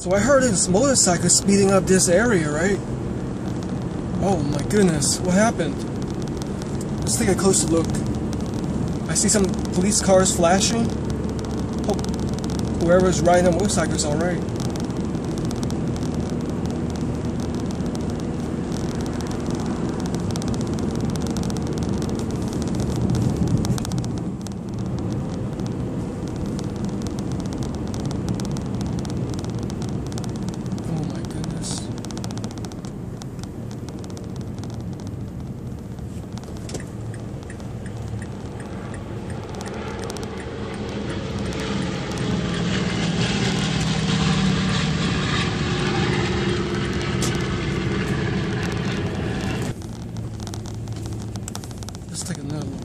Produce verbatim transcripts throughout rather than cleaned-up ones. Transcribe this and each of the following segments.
So I heard this motorcycle speeding up this area, right? Oh my goodness, what happened? Let's take a closer look. I see some police cars flashing. Hope whoever's riding a motorcycle is alright. Let's take another look.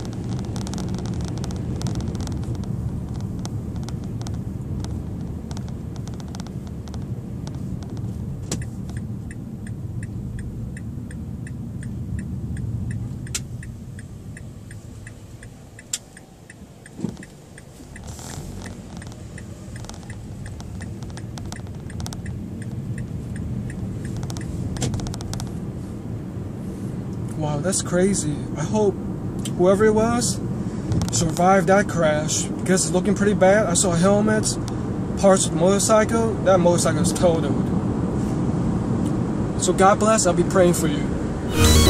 Wow, that's crazy. I hope whoever it was survived that crash, because it's looking pretty bad. I saw helmets, parts of the motorcycle. That motorcycle is totaled. So God bless. I'll be praying for you.